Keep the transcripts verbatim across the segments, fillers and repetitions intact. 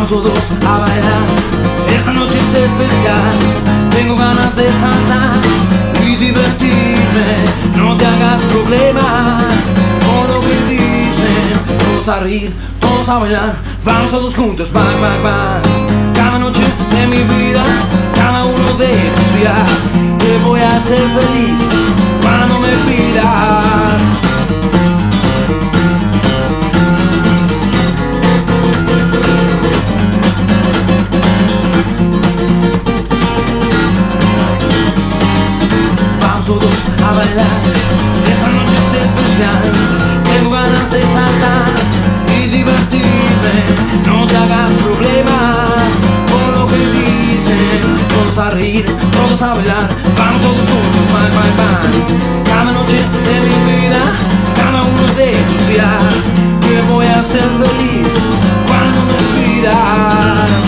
vamos todos a bailar. Esta noche es especial, tengo ganas de saltar y divertirme. No te hagas problemas con lo que dicen. Todos a reír, todos a bailar, vamos todos juntos, bang, bang, bang. Cada noche de mi vida, cada uno de tus días, te voy a hacer feliz cuando me pidas. Vamos todos a bailar, esta noche es especial, tengo ganas de saltar y divertirme. No te hagas problemas por lo que dicen. Todos a reír, todos a bailar, vamos todos juntos, bang, bang, bang. Cada noche de mi vida, cada uno de tus días, te voy a hacer feliz cuando me pidas.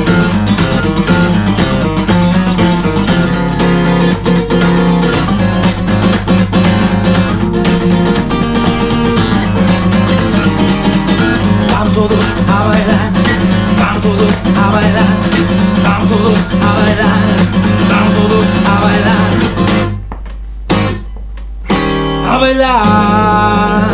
Vamos todos a bailar, vamos todos a bailar, vamos todos a bailar, vamos todos a bailar, a bailar.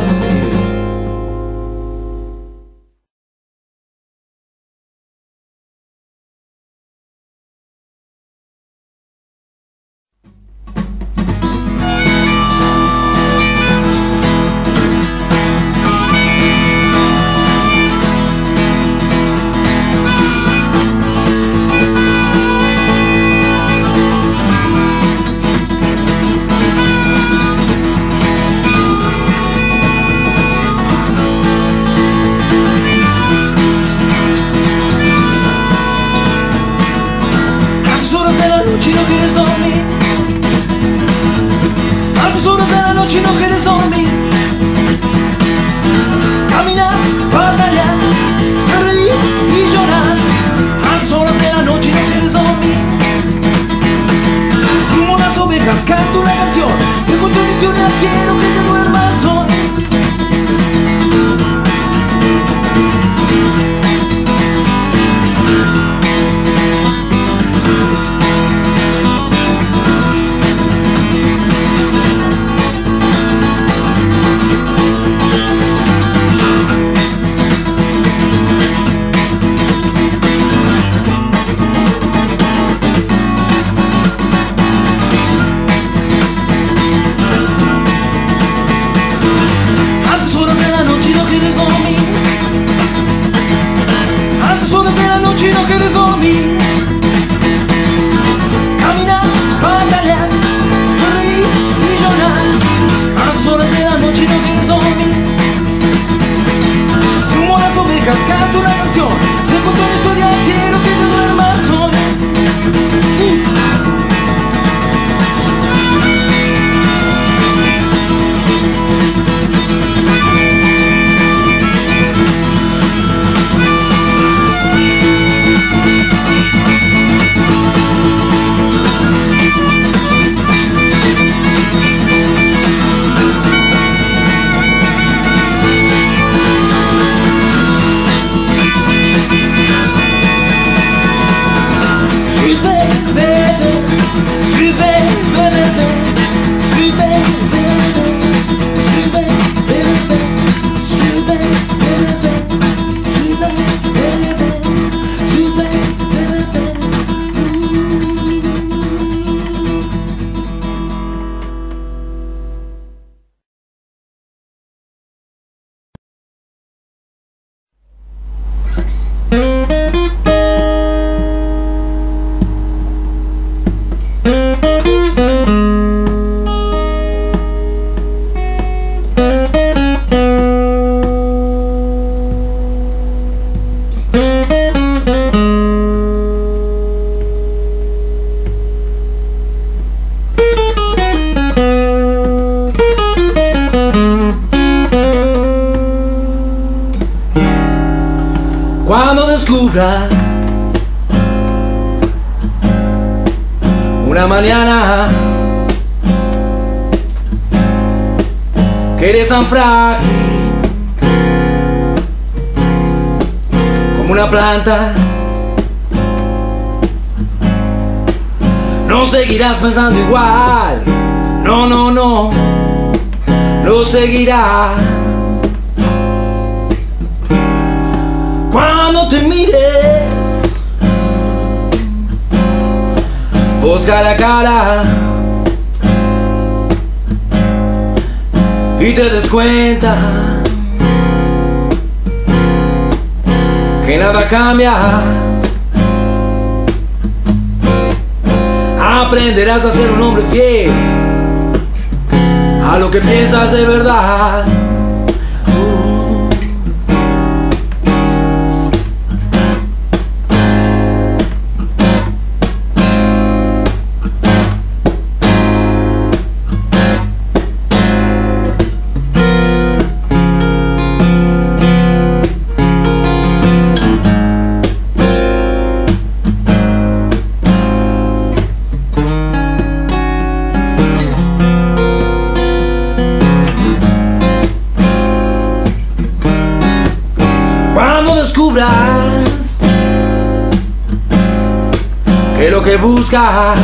Cuando descubras una mañana que eres tan frágil como una planta. No seguirás pensando igual, no, no, no, no seguirás. Cuando te mires, vos cara a cara, y te des cuenta que nada cambia, aprenderás a ser un hombre fiel a lo que piensas de verdad. Descubras que lo que buscas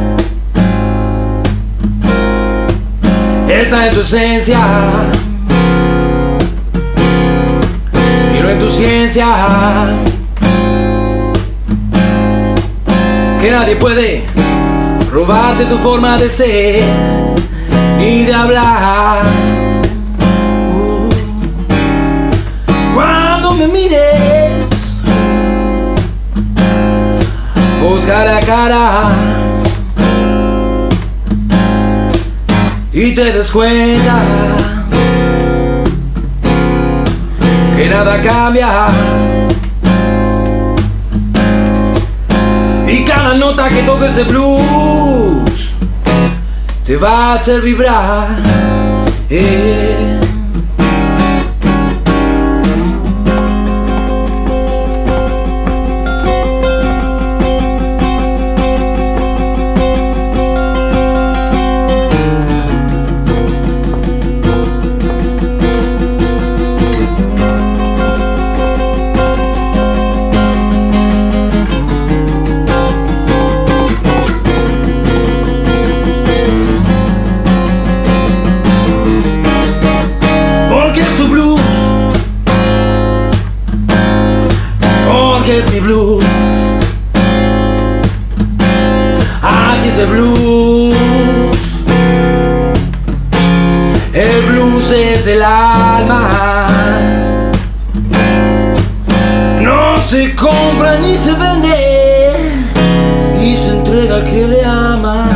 está en tu esencia y no en tu ciencia, que nadie puede robarte tu forma de ser y de hablar. Cuando me mires, vos cara a cara, y te des cuenta que nada cambia, y cada nota que toques de blues te va a hacer vibrar, eh. Que es mi blues, así es el blues. El blues es el alma, no se compra ni se vende, y se entrega al que le ama.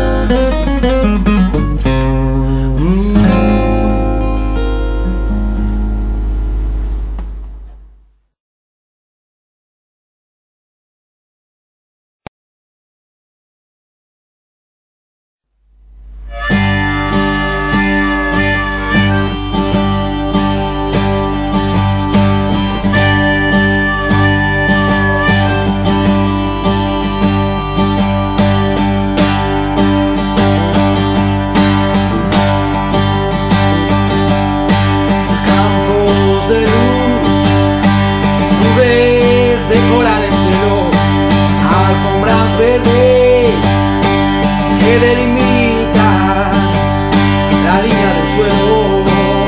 Coral en cielo, alfombras verdes que delimitan la línea del suelo.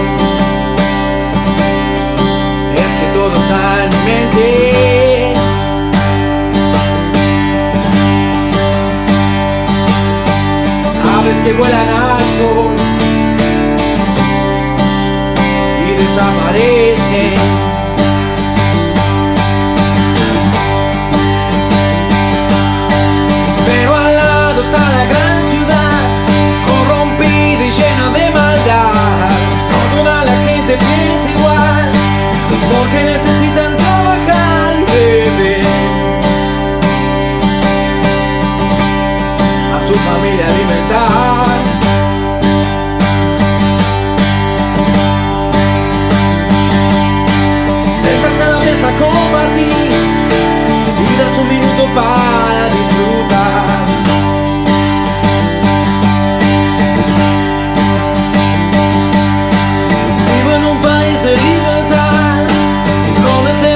Es que todo está en mi mente, aves que vuelan al sol y desaparecen. Está la gran ciudad, corrompida y llena de maldad. No toda la gente piensa igual, porque necesitan trabajar y beber, a su familia alimentar. Sentarse a la mesa, compartir y darse un minuto para disfrutar. Vivo en un país de libertad, donde se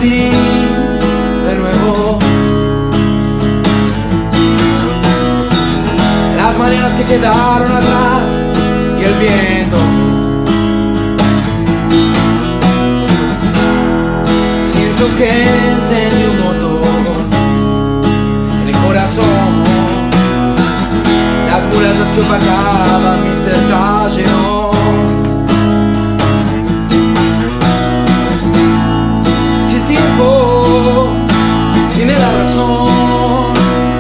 nací de nuevo. Las mañanas que quedaron atrás y el viento. Siento que encendí un motor en el corazón. Las murallas que opacaban mi ser cayeron. Si el tiempo tiene la razón,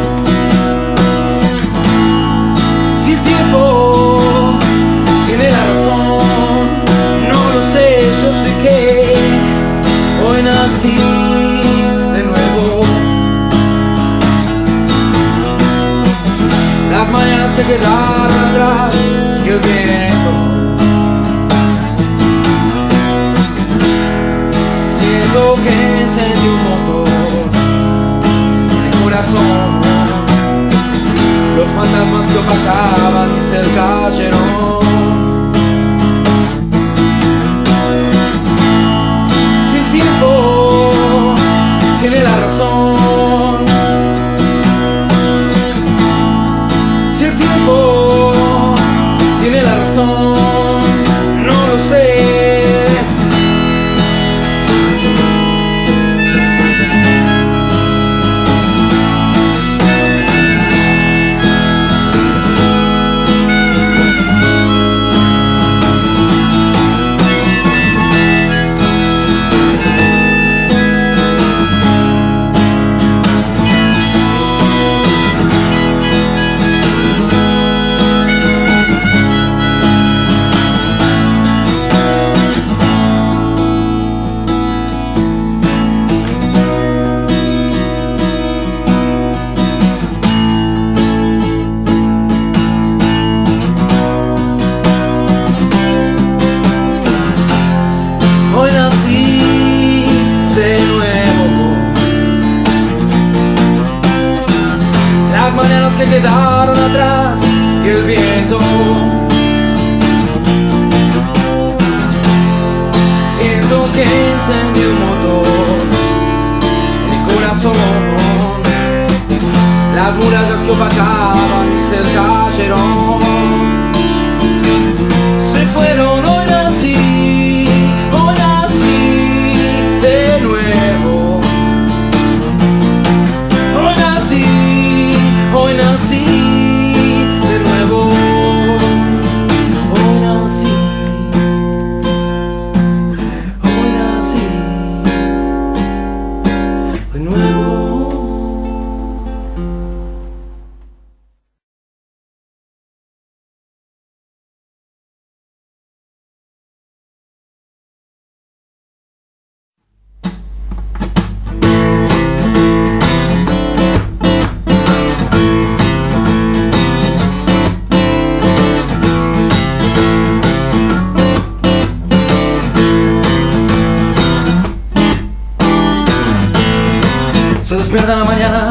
si el tiempo tiene la razón, no lo sé, yo sé que hoy nací de nuevo. Las mañanas que quedaron atrás y el viento. Siento que encendí un motor en el corazón. Los fantasmas que opacaban mi ser cayeron. Si el tiempo tiene la razón, si el tiempo tiene la razón, no lo sé. Que quedaron atrás y el viento. Siento que encendí un motor en mi corazón. Las murallas que opacaban mi ser cayeron. Se fueron, hoy nací, hoy nací de nuevo. Hoy nací, hoy nací de nuevo. Hoy nací, hoy nací de nuevo. Se despierta en la mañana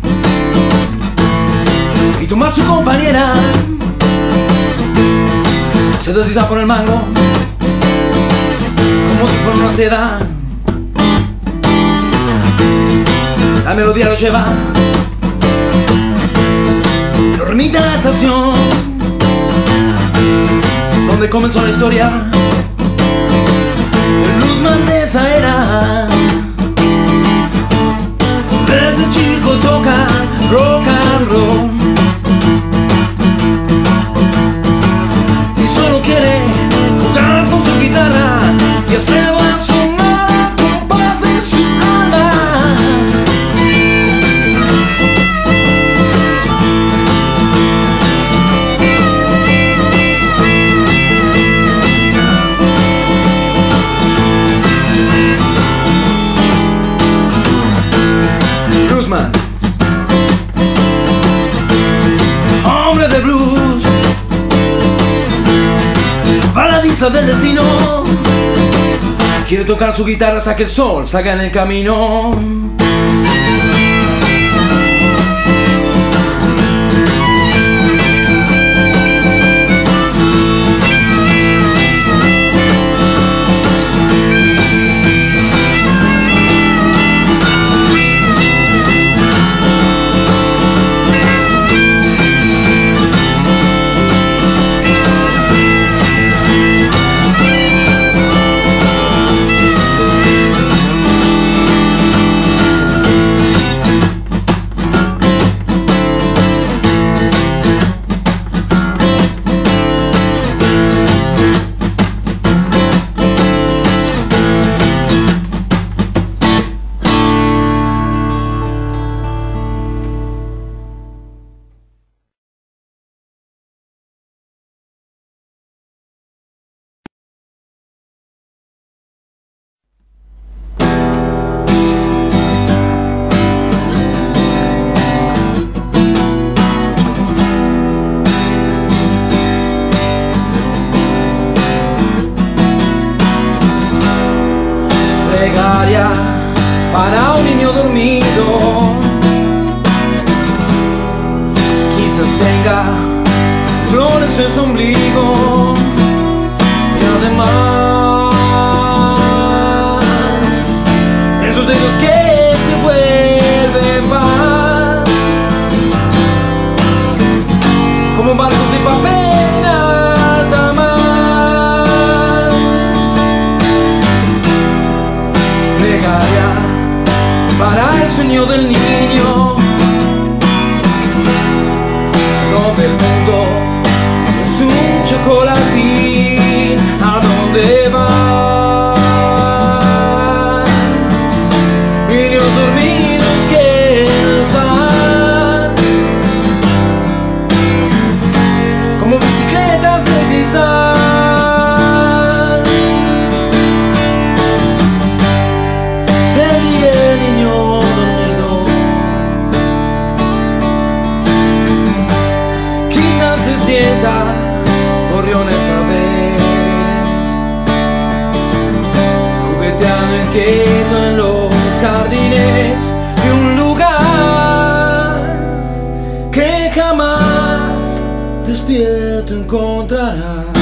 y toma a su compañera. Se desliza por el mango como si fuera una seda. La melodía lo lleva, lo remite a la estación donde comenzó la historia del bluesman de esa era. Desde chico toca rock and roll y solo quiere jugar con su guitarra y hacer sonar el compás de su alma. Bluesman, hombre de blues, baladiza del destino, quiere tocar su guitarra hasta que el sol salga en el camino. plegaria para un niño dormido. Quizás tenga flores en su ombligo y además esos dedos que se vuelven pan como barcos de papel en alta mar. Plegaria para el sueño del niño, donde el mundo es un chocolatín. ¿A dónde van? Niños dormidos que están como bicicletas de cristal. Se ríe el niño dormido, quizás se sienta gorrión esta vez, jugueteando inquieto en los jardines de un lugar que jamás despierto encontrará.